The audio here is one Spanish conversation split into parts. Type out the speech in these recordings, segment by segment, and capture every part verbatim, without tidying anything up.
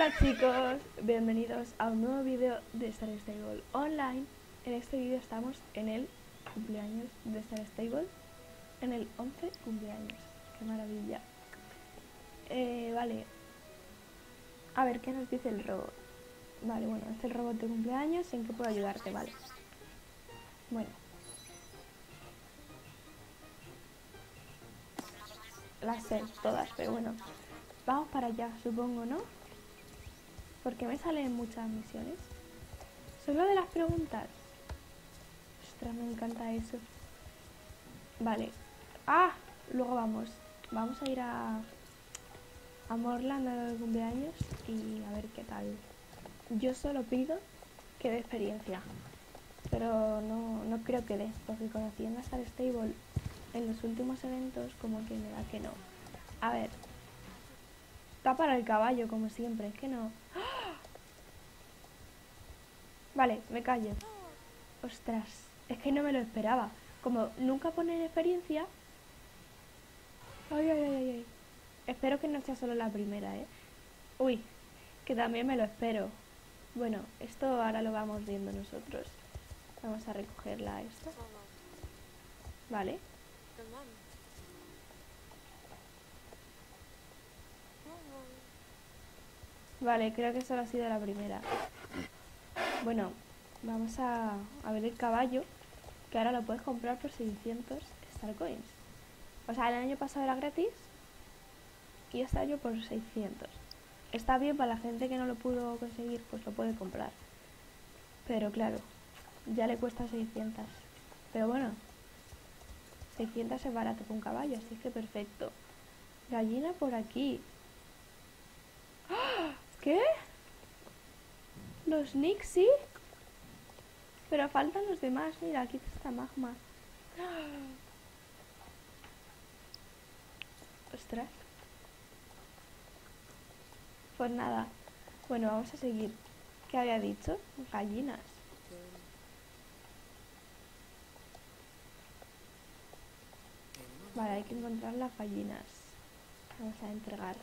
Hola chicos, bienvenidos a un nuevo vídeo de Star Stable Online. En este vídeo estamos en el cumpleaños de Star Stable, en el once cumpleaños. ¡Qué maravilla! Eh, vale, a ver qué nos dice el robot. Vale, bueno, este es el robot de cumpleaños y en qué puedo ayudarte, vale. Bueno, las sé todas, pero bueno, vamos para allá, supongo, ¿no? Porque me salen muchas misiones. Solo de las preguntas. Ostras, me encanta eso. Vale. ¡Ah! Luego vamos. Vamos a ir a... a Morland a los cumpleaños y a ver qué tal. Yo solo pido que dé experiencia. Pero no, no creo que dé. Porque conociendo a Star Stable en los últimos eventos, como que me da que no. A ver. Está para el caballo, como siempre. Es que no... ¡Ah! Vale, me callo. Ostras, es que no me lo esperaba. Como nunca ponen experiencia... Ay, ay, ay, ay. Espero que no sea solo la primera, ¿eh? Uy, que también me lo espero. Bueno, esto ahora lo vamos viendo nosotros. Vamos a recogerla esta. Vale. Vale, creo que solo ha sido la primera. Bueno, vamos a, a ver el caballo, que ahora lo puedes comprar por seiscientos Star Coins. O sea, el año pasado era gratis y este año por seiscientos. Está bien para la gente que no lo pudo conseguir, pues lo puede comprar. Pero claro, ya le cuesta seiscientos. Pero bueno, seiscientos es barato para un caballo, así que perfecto. Gallina por aquí. ¡Ah! ¿Qué? Los Nixie. Pero faltan los demás. Mira, aquí está Magma. ¡Ah! Ostras. Pues nada. Bueno, vamos a seguir. ¿Qué había dicho? Gallinas. Vale, hay que encontrar las gallinas. Vamos a entregar.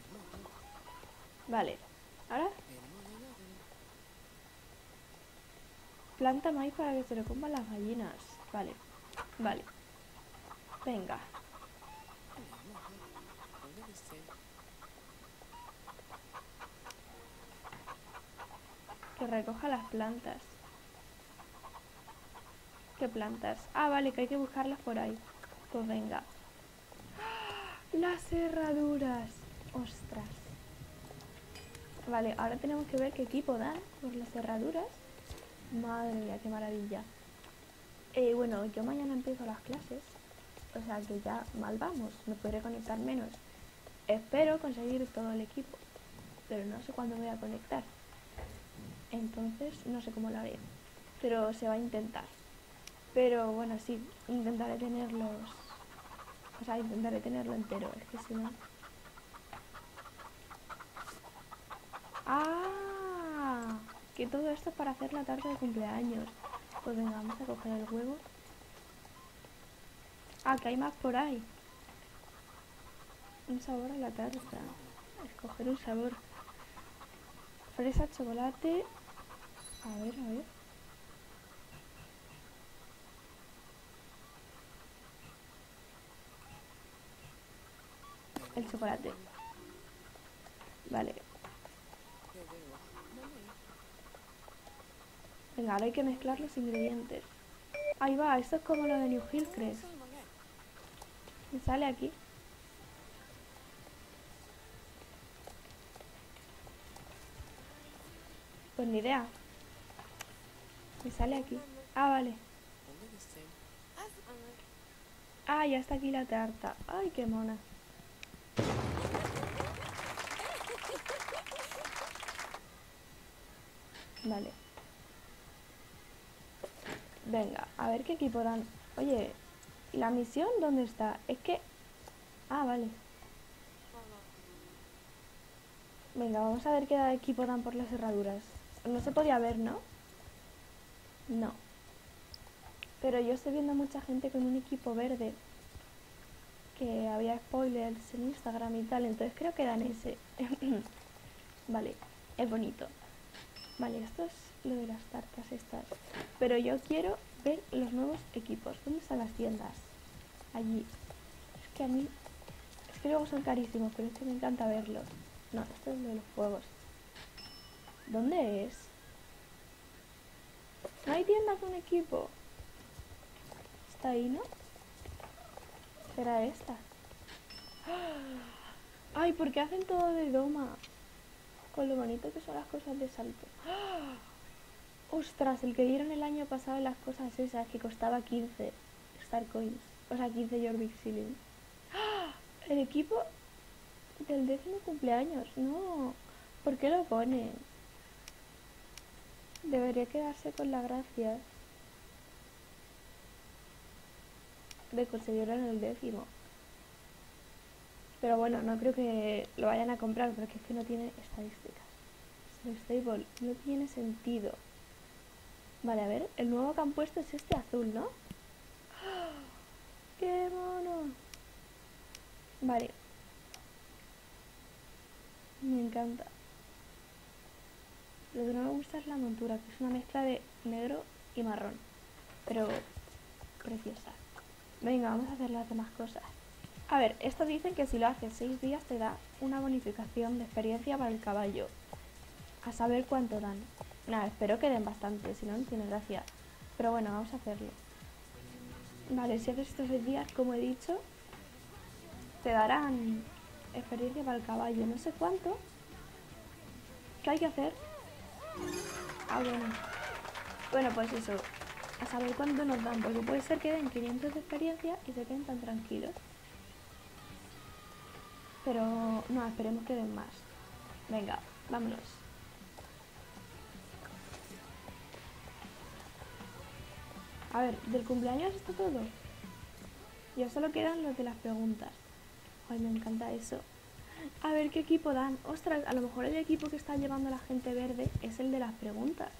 Vale. Ahora. Planta maíz para que se lo coman las gallinas. Vale. Vale. Venga. Que recoja las plantas. ¿Qué plantas? Ah, vale, que hay que buscarlas por ahí. Pues venga. ¡Ah! Las cerraduras. Ostras. Vale, ahora tenemos que ver qué equipo dan por las cerraduras. Madre mía, qué maravilla. Eh, bueno, yo mañana empiezo las clases. O sea que ya mal vamos. Me podré conectar menos. Espero conseguir todo el equipo. Pero no sé cuándo me voy a conectar. Entonces no sé cómo lo haré. Pero se va a intentar. Pero bueno, sí, intentaré tenerlos. O sea, intentaré tenerlo entero. Es que si no... ¡Ah! Que todo esto es para hacer la tarta de cumpleaños. Pues venga, vamos a coger el huevo. Ah, que hay más por ahí. Un sabor a la tarta. Escoger un sabor. Fresa, chocolate. A ver, a ver. El chocolate. Vale. Venga, ahora hay que mezclar los ingredientes. Ahí va, esto es como lo de New Hillcrest. Me sale aquí. Pues ni idea. Me sale aquí. Ah, vale. Ah, ya está aquí la tarta. Ay, qué mona. Vale. Venga, a ver qué equipo dan. Oye, ¿la misión dónde está? Es que... Ah, vale. Venga, vamos a ver qué equipo dan por las cerraduras. No se podía ver, ¿no? No. Pero yo estoy viendo mucha gente con un equipo verde. Que había spoilers en Instagram y tal. Entonces creo que dan ese. Vale. es bonito. Vale, esto es lo de las tartas estas. Pero yo quiero ver los nuevos equipos. ¿Dónde están las tiendas? Allí. Es que a mí... Es que luego son carísimos, pero es que me encanta verlos. No, esto es lo de los juegos. ¿Dónde es? No hay tienda con equipo. Está ahí, ¿no? ¿Será esta? Ay, ¿por qué hacen todo de doma? Con lo bonito que son las cosas de salto. Ostras, el que dieron el año pasado en las cosas esas, que costaba quince Star Coins. O sea, quince Jorvik Ceiling. El equipo del décimo cumpleaños. No, ¿por qué lo ponen? Debería quedarse con la gracia de conseguirlo en el décimo. Pero bueno, no creo que lo vayan a comprar porque es que no tiene estadísticas. Stable, no tiene sentido. Vale, a ver, el nuevo que han puesto es este azul, ¿no? ¡Qué mono! Vale. Me encanta. Lo que no me gusta es la montura, que es una mezcla de negro y marrón. Pero preciosa. Venga, vamos a hacer las demás cosas. A ver, esto dicen que si lo haces seis días te da una bonificación de experiencia para el caballo. A saber cuánto dan. Nada, espero que den bastante, si no, no tiene gracia. Pero bueno, vamos a hacerlo. Vale, si haces estos seis días, como he dicho, te darán experiencia para el caballo. No sé cuánto. ¿Qué hay que hacer? Ah, bueno. Bueno, pues eso. A saber cuánto nos dan, porque puede ser que den quinientos de experiencia y se queden tan tranquilos. Pero no, esperemos que den más. Venga, vámonos. A ver, del cumpleaños está todo. Ya solo quedan los de las preguntas. Ay, me encanta eso. A ver qué equipo dan. Ostras, a lo mejor el equipo que está llevando la gente verde es el de las preguntas.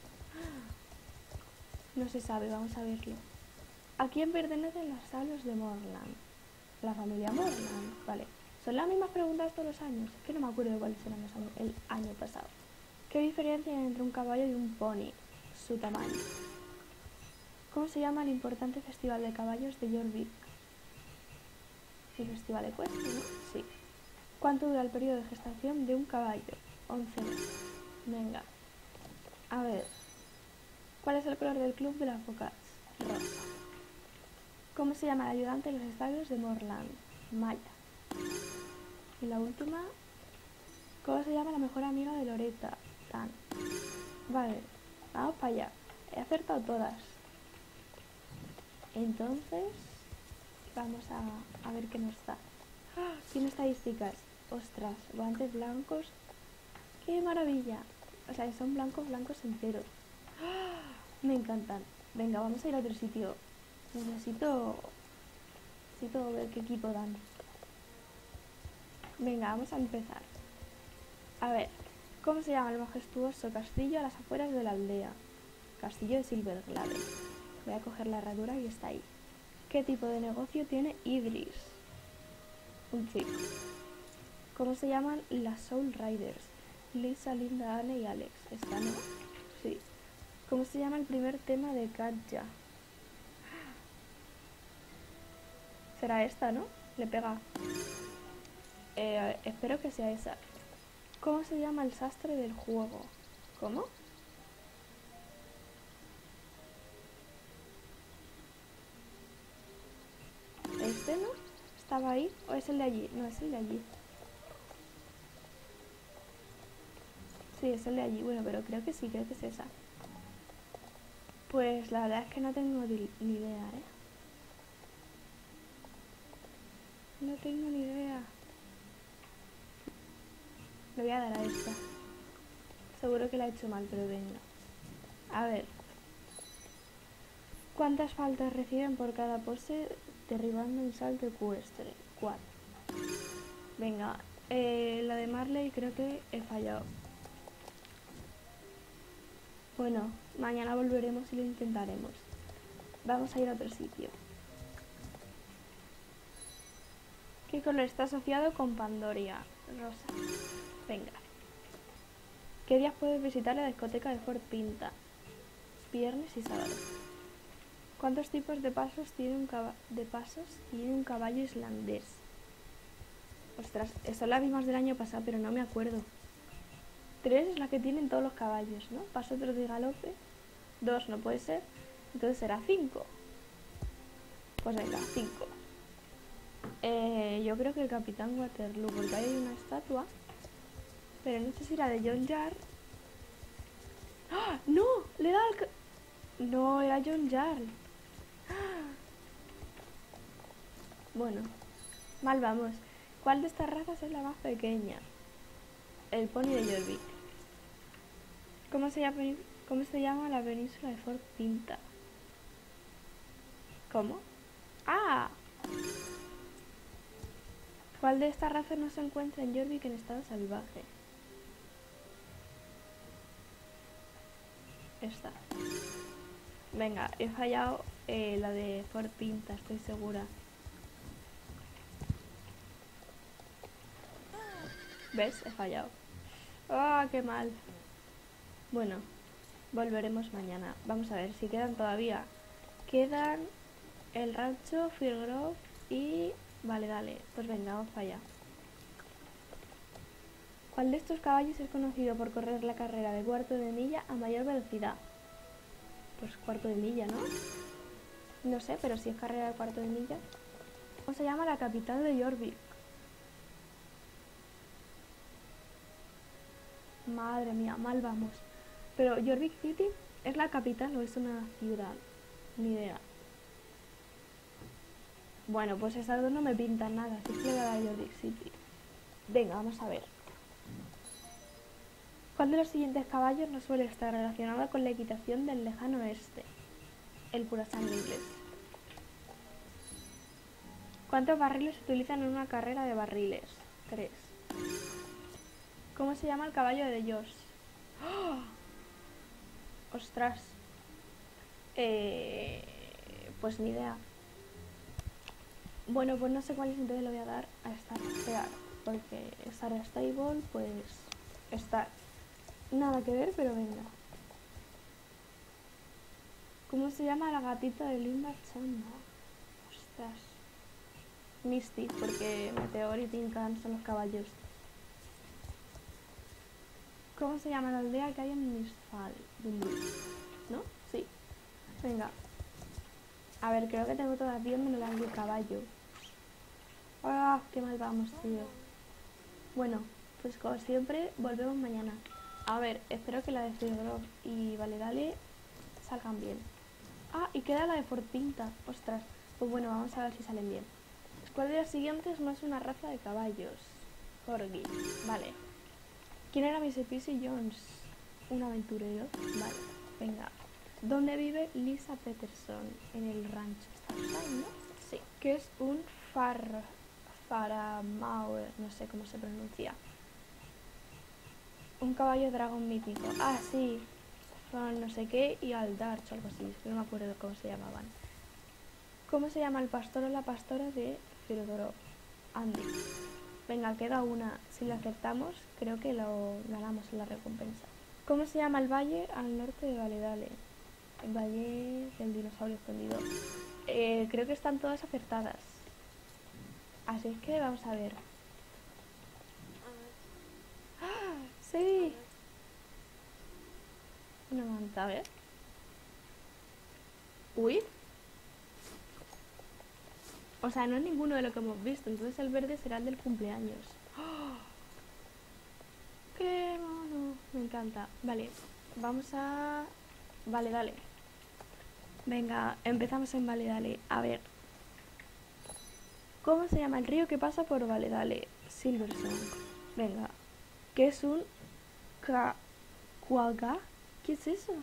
No se sabe, vamos a verlo. ¿A quién pertenecen los sabios de Morland? La familia Morland, vale. ¿Son las mismas preguntas todos los años? Es que no me acuerdo de cuáles eran los años, el año pasado. ¿Qué diferencia hay entre un caballo y un pony? Su tamaño. ¿Cómo se llama el importante festival de caballos de Jorvik? ¿El festival ecuestre, no? Sí. ¿Cuánto dura el periodo de gestación de un caballo? once meses. Venga. A ver. ¿Cuál es el color del club de las focas? Rosa. ¿Cómo se llama el ayudante de los estables de Morland? Maya. Y la última. ¿Cómo se llama la mejor amiga de Loretta? Tan. Vale. Vamos para allá. He acertado todas. Entonces, vamos a, a ver qué nos da. ¡Ah! Tiene estadísticas. Ostras, guantes blancos. ¡Qué maravilla! O sea, son blancos, blancos enteros. ¡Ah! Me encantan. Venga, vamos a ir a otro sitio. Necesito... Necesito ver qué equipo dan. Venga, vamos a empezar. A ver, ¿cómo se llama el majestuoso castillo a las afueras de la aldea? Castillo de Silverglade. Voy a coger la herradura y está ahí. ¿Qué tipo de negocio tiene Idris? Un chico. ¿Cómo se llaman las Soul Riders? Lisa, Linda, Anne y Alex. ¿Esta no? Sí. ¿Cómo se llama el primer tema de Katja? Será esta, ¿no? Le pega. Eh, espero que sea esa. ¿Cómo se llama el sastre del juego? ¿Cómo? ¿Este no? ¿Estaba ahí? ¿O es el de allí? No, es el de allí. Sí, es el de allí. Bueno, pero creo que sí, creo que es esa. Pues la verdad es que no tengo ni idea, ¿eh? No tengo ni idea. Le voy a dar a esta. Seguro que la he hecho mal, pero venga. A ver. ¿Cuántas faltas reciben por cada pose derribando un salto ecuestre? Cuatro. Venga. Eh, la de Marley creo que he fallado. Bueno, mañana volveremos y lo intentaremos. Vamos a ir a otro sitio. ¿Qué color está asociado con Pandoria? Rosa. Venga. ¿Qué días puedes visitar la discoteca de Fort Pinta? Viernes y sábado. ¿Cuántos tipos de pasos tiene un, caba de pasos tiene un caballo islandés? Ostras, son las mismas del año pasado, pero no me acuerdo. Tres es la que tienen todos los caballos, ¿no? Paso, trote y galope. Dos no puede ser. Entonces será cinco. Pues venga, cinco. Eh, yo creo que el Capitán Waterloo, porque ahí hay una estatua. Pero no sé si era de John Jarl. ¡Ah! ¡No! Le da al... No, era John Jarl. ¡Ah! Bueno, mal vamos. ¿Cuál de estas razas es la más pequeña? El pony de Jorvik. ¿Cómo se llama, cómo se llama la península de Fort Pinta? ¿Cómo? ¡Ah! ¿Cuál de estas razas no se encuentra en Jorvik en estado salvaje? Esta. Venga, he fallado eh, la de Fort Pinta, estoy segura. ¿Ves? He fallado. ¡Ah, oh, qué mal! Bueno, volveremos mañana. Vamos a ver si quedan todavía. Quedan el rancho, Firgrove y... Vale, dale. Pues venga, vamos para allá. ¿Cuál de estos caballos es conocido por correr la carrera de cuarto de milla a mayor velocidad? Pues cuarto de milla, ¿no? No sé, pero si es carrera de cuarto de milla. ¿Cómo se llama la capital de Jorvik? Madre mía, mal vamos. Pero Jorvik City, ¿es la capital o es una ciudad? Ni idea. Bueno, pues esas dos no me pintan nada, así que le voy a dar a Jorvik City. Venga, vamos a ver. ¿Cuál de los siguientes caballos no suele estar relacionado con la equitación del lejano oeste? El purasangre inglés. ¿Cuántos barriles se utilizan en una carrera de barriles? Tres. ¿Cómo se llama el caballo de Josh? ¡Oh! ¡Ostras! Eh, pues ni idea. Bueno, pues no sé cuál es, entonces le voy a dar a Star Fear, porque Star Stable, pues Star. Nada que ver, pero venga. ¿Cómo se llama la gatita de Linda Chamba? Ostras. Misty, porque Meteor y Tinkan son los caballos. ¿Cómo se llama la aldea que hay en Mistfall? ¿No? Sí. Venga. A ver, creo que tengo todas bien menos las del caballo. ¡Ah! ¡Qué mal vamos, tío! Bueno, pues como siempre, volvemos mañana. A ver, espero que la de Firgrove y Vale Dale salgan bien. Ah, y queda la de Fort Pinta. Ostras. Pues bueno, vamos a ver si salen bien. ¿Cuál de las siguientes no es una raza de caballos? Corgi. Vale. ¿Quién era Missy Pissy Jones? Un aventurero. Vale, venga. ¿Dónde vive Lisa Peterson? En el rancho Starshine, ¿no? Sí. ¿Qué es un far... Faramauer? No sé cómo se pronuncia. Un caballo dragón mítico. Ah, sí. Son no sé qué y Aldarch o algo así. No me acuerdo cómo se llamaban. ¿Cómo se llama el pastor o la pastora de Firgrove? Andy. Venga, queda una. Si la acertamos, creo que lo ganamos en la recompensa. ¿Cómo se llama el valle al norte de Valedale? El valle del dinosaurio escondido. Eh, creo que están todas acertadas. Así es que vamos a ver. ¡Ah! ¡Sí! Una manta, a ver. ¡Uy! O sea, no es ninguno de lo que hemos visto. Entonces el verde será el del cumpleaños. ¡Oh! ¡Qué mono! Me encanta. Vale, vamos a... Vale, dale. Venga, empezamos en Vale, dale. A ver. ¿Cómo se llama el río que pasa por Vale, dale? Silverstone. Venga. ¿Qué es un... Quagga? ¿Qué es eso?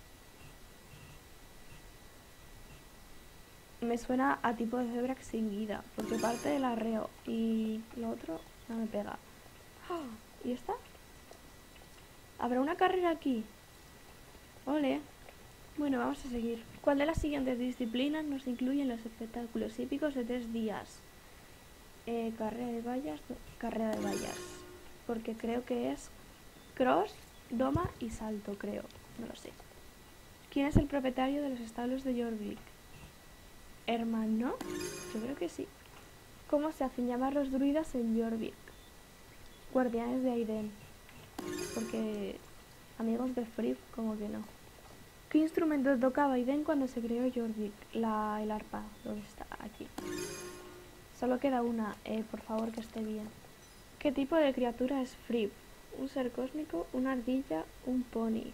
Me suena a tipo de cebra extinguida, porque parte del arreo y lo otro no me pega. Oh, ¿y esta? ¿Habrá una carrera aquí? Ole. Bueno, vamos a seguir. ¿Cuál de las siguientes disciplinas nos incluyen los espectáculos hípicos de tres días? Eh, carrera de vallas, carrera de vallas. Porque creo que es cross, Doma y salto, creo. No lo sé. ¿Quién es el propietario de los establos de Jorvik? ¿Hermano? Yo creo que sí. ¿Cómo se hacen llamar los druidas en Jorvik? Guardianes de Aiden. Porque amigos de Frip, como que no. ¿Qué instrumento tocaba Aiden cuando se creó Jorvik? La, el arpa. ¿Dónde está? Aquí. Solo queda una. Eh, por favor, que esté bien. ¿Qué tipo de criatura es Frip? Un ser cósmico, una ardilla, un pony.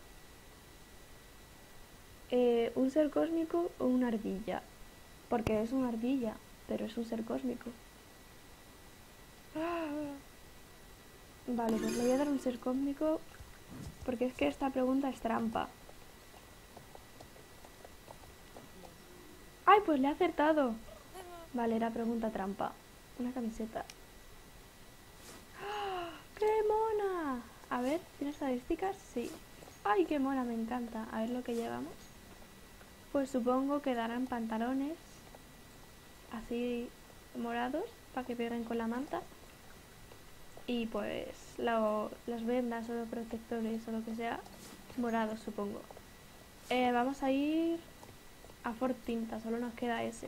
Eh, ¿Un ser cósmico o una ardilla? Porque es una ardilla, pero es un ser cósmico. Vale, pues le voy a dar un ser cósmico, porque es que esta pregunta es trampa. ¡Ay, pues le he acertado! Vale, era pregunta trampa. Una camiseta. ¡Qué mona! A ver, ¿tiene estadísticas? Sí. ¡Ay, qué mona! Me encanta. A ver lo que llevamos. Pues supongo que darán pantalones así morados para que peguen con la manta. Y pues lo, las vendas o los protectores o lo que sea, morados supongo. Eh, vamos a ir a Ford Tinta, solo nos queda ese.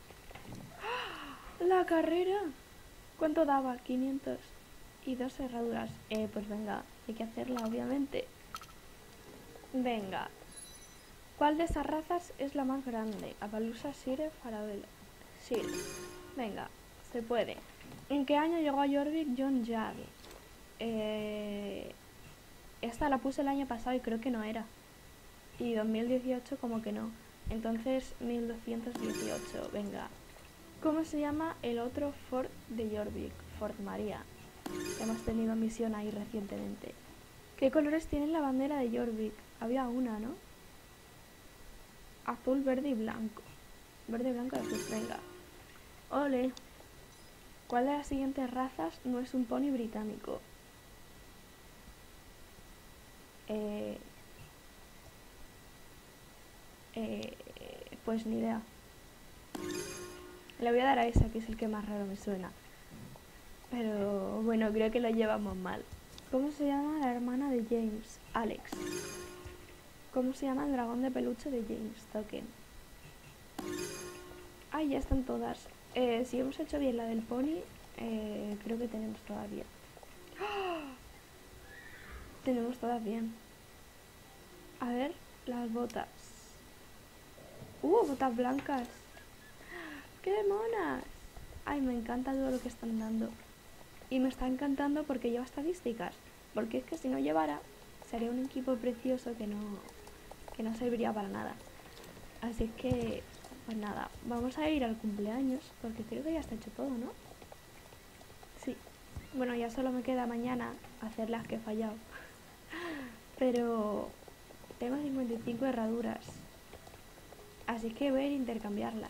¡Ah! ¡La carrera! ¿Cuánto daba? quinientos. Y dos herraduras. Eh, pues venga, hay que hacerla obviamente. Venga. ¿Cuál de esas razas es la más grande? Appaloosa, Shire, Farabella. Shire. Venga, se puede. ¿En qué año llegó a Jorvik John Jarl? Eh, esta la puse el año pasado y creo que no era. Y dos mil dieciocho como que no. Entonces mil doscientos dieciocho, venga. ¿Cómo se llama el otro Fort de Jorvik? Fort María. Hemos tenido misión ahí recientemente. ¿Qué colores tiene la bandera de Jorvik? Había una, ¿no? Azul, verde y blanco. Verde, blanco y azul, venga. Ole. ¿Cuál de las siguientes razas no es un pony británico? Eh, eh, pues ni idea. Le voy a dar a esa, que es el que más raro me suena. Pero bueno, creo que lo llevamos mal. ¿Cómo se llama la hermana de James? Alex. ¿Cómo se llama el dragón de peluche de James? Token. Ay, ya están todas. Eh, si hemos hecho bien la del pony, eh, creo que tenemos todas bien. ¡Oh! Tenemos todas bien. A ver, las botas. ¡Uh, botas blancas! ¡Qué monas! Ay, me encanta todo lo que están dando. Y me está encantando porque lleva estadísticas. Porque es que si no llevara, sería un equipo precioso que no, que no serviría para nada. Así que, pues nada, vamos a ir al cumpleaños, porque creo que ya está hecho todo, ¿no? Sí. Bueno, ya solo me queda mañana hacer las que he fallado. Pero tengo cincuenta y cinco herraduras. Así que voy a ir a intercambiarlas.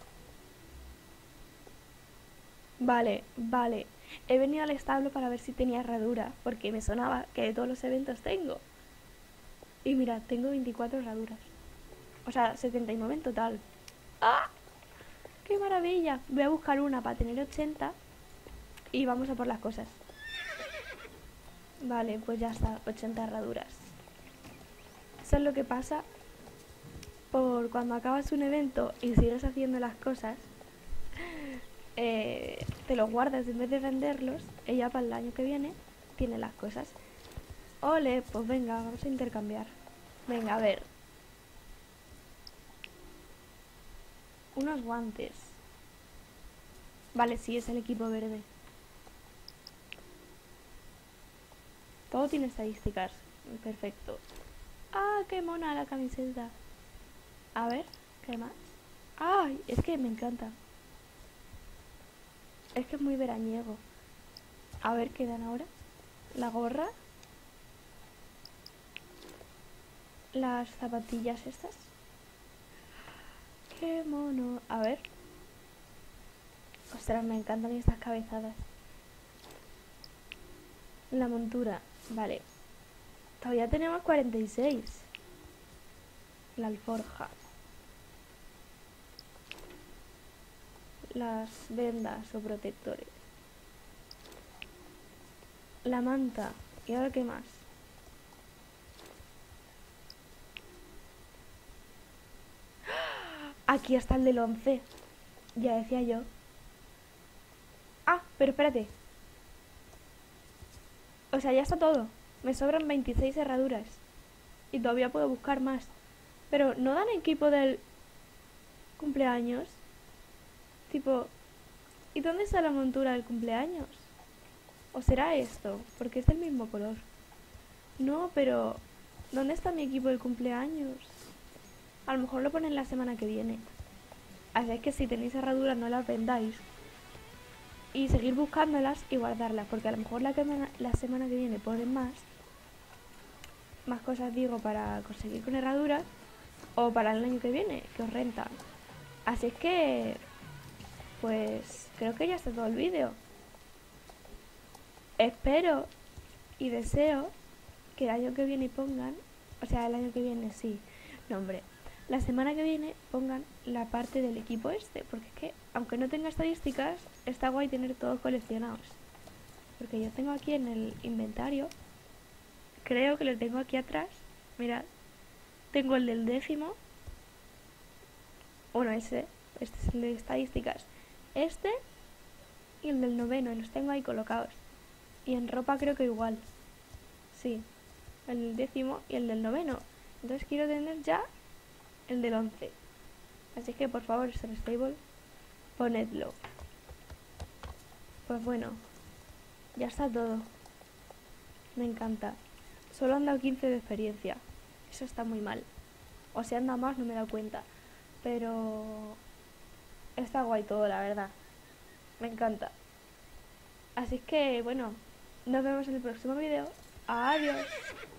Vale, vale. He venido al establo para ver si tenía herradura, porque me sonaba que de todos los eventos tengo. Y mira, tengo veinticuatro herraduras. O sea, setenta y nueve en total. ¡Ah! ¡Qué maravilla! Voy a buscar una para tener ochenta y vamos a por las cosas. Vale, pues ya está, ochenta herraduras. Eso es lo que pasa por cuando acabas un evento y sigues haciendo las cosas. Eh, te los guardas en vez de venderlos. Ella para el año que viene tiene las cosas. Ole, pues venga, vamos a intercambiar. Venga, a ver. Unos guantes. Vale, sí, es el equipo verde. Todo tiene estadísticas. Perfecto. ¡Ah, qué mona la camiseta! A ver, ¿qué más? ¡Ay! Es que me encanta. Es que es muy veraniego. A ver qué dan ahora. La gorra. Las zapatillas estas. ¡Qué mono! A ver. Ostras, me encantan estas cabezadas. La montura. Vale. Todavía tenemos cuarenta y seis. La alforja. Las vendas o protectores. La manta. ¿Y ahora qué más? Aquí está el del once. Ya decía yo. Ah, pero espérate. O sea, ya está todo. Me sobran veintiséis herraduras. Y todavía puedo buscar más. Pero ¿no dan equipo del cumpleaños? Tipo, ¿y dónde está la montura del cumpleaños? ¿O será esto? Porque es del mismo color. No, pero ¿dónde está mi equipo del cumpleaños? A lo mejor lo ponen la semana que viene. Así es que si tenéis herraduras no las vendáis. Y seguir buscándolas y guardarlas. Porque a lo mejor la, que, la semana que viene ponen más. Más cosas digo para conseguir con herraduras. O para el año que viene, que os rentan. Así es que... Pues creo que ya está todo el vídeo. Espero y deseo que el año que viene pongan... O sea, el año que viene sí. No, hombre. La semana que viene pongan la parte del equipo este. Porque es que, aunque no tenga estadísticas, está guay tener todos coleccionados. Porque yo tengo aquí en el inventario... Creo que lo tengo aquí atrás. Mirad. Tengo el del décimo. Bueno, ese. Este es el de estadísticas. Este y el del noveno. Y los tengo ahí colocados. Y en ropa creo que igual. Sí. El del décimo y el del noveno. Entonces quiero tener ya el del once. Así que por favor, Star Stable, ponedlo. Pues bueno. Ya está todo. Me encanta. Solo han dado quince de experiencia. Eso está muy mal. O si han dado más no me he dado cuenta. Pero... está guay todo, la verdad. Me encanta. Así que, bueno, nos vemos en el próximo vídeo. Adiós.